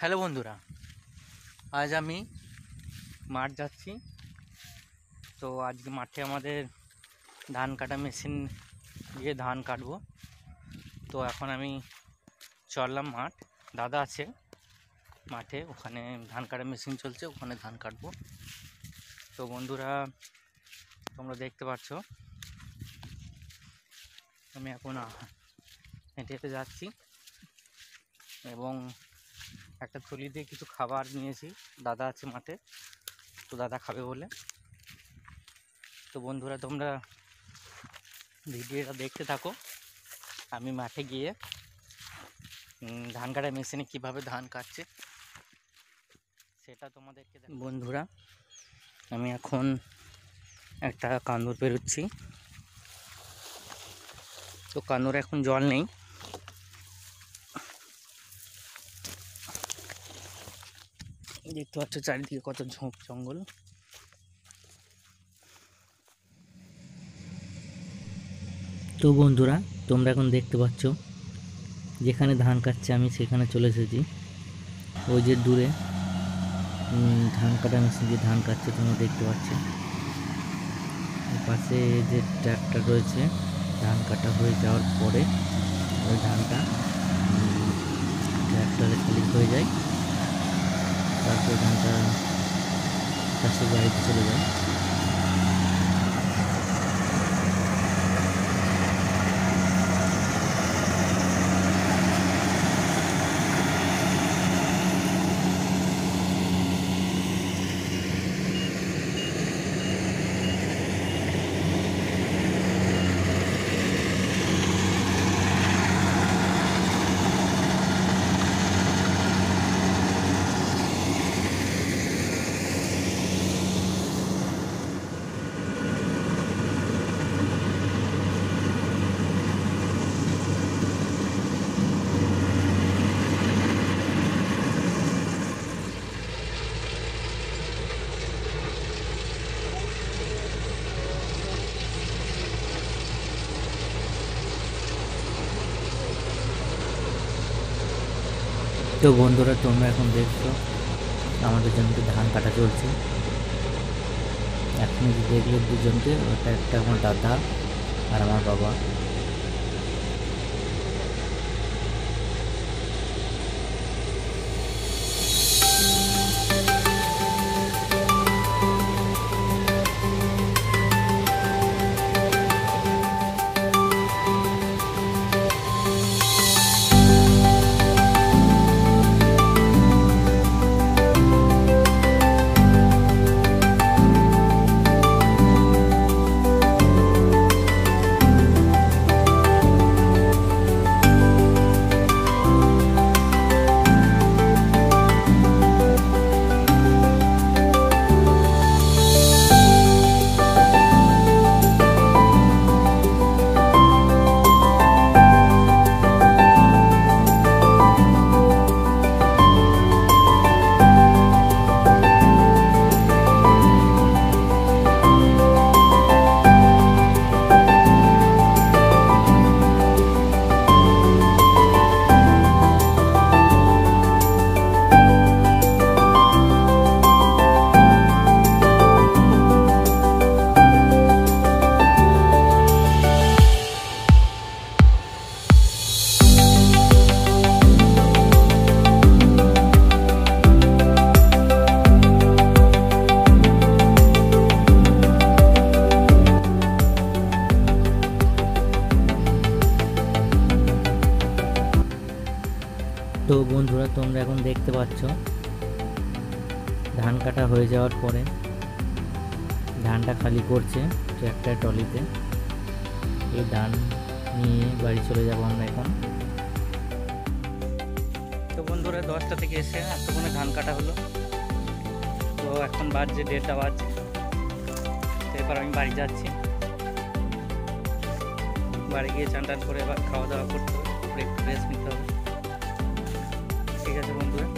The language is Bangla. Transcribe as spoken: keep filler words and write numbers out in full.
হ্যালো বন্ধুরা, আজ আমি মাঠ যাচ্ছি। তো আজকে মাঠে আমাদের ধান কাটা মেশিন দিয়ে ধান কাটবো। তো এখন আমি চললাম মাঠ, দাদা আছে মাঠে, ওখানে ধান কাটা মেশিন চলছে, ওখানে ধান কাটবো। তো বন্ধুরা, তোমরা দেখতে পাচ্ছ আমি এখন হেঁটে হেঁটে যাচ্ছি এবং একটা থলি দিয়ে কিছু খাবার নিয়েছি। দাদা আছে মাঠে, তো দাদা খাবে বলে। তো বন্ধুরা, তোমরা ভিডিওটা দেখতে থাকো। আমি মাঠে গিয়ে ধান কাটা মেশিনে কীভাবে ধান কাটছে সেটা তোমাদেরকে। বন্ধুরা, আমি এখন একটা কান্দুর পেরোচ্ছি। তো কান্দুরে এখন জল নেই, দেখতে পাচ্ছ চারিদিকে কত ঝোপ জঙ্গল। তো বন্ধুরা, তোমরা এখন দেখতে পাচ্ছ যেখানে ধান কাটছে আমি সেখানে চলে এসেছি। ওই যে দূরে ধান কাটা মেশিন দিয়ে ধান কাটছে তোমরা দেখতে পাচ্ছ। পাশে যে ট্রাক্টর রয়েছে, ধান কাটা হয়ে যাওয়ার পরে ওই ধানটা ট্রাক্টরে খালি হয়ে যায়, তারপরে ধানটা চাষের বাড়িতে চলে যায়। তো বন্ধুরা, তোমরা এখন দেখছো আমাদের জমিতে ধান কাটা চলছে। এখন যে দেখলে দুজনকে, ওটা একটা আমার দাদা আর আমার বাবা। তো বন্ধুরা, তোমরা এখন দেখতে পাচ্ছ ধান কাটা হয়ে যাওয়ার পরে ধানটা খালি করছে ট্রাক্টর ট্রলিতে। এই ধান নিয়ে বাড়ি চলে যাব আমরা এখন। তো বন্ধুরা, দশটা থেকে এসে এতক্ষণে ধান কাটা হলো। তো এখন বাজছে দেড়টা বাজছে। এরপর আমি বাড়ি যাচ্ছি। বাড়ি গিয়ে চান টান করে এবার খাওয়া দাওয়া করতে হবে, একটু রেস্ট নিতে হবে। ঠিক আছে বন্ধুরা।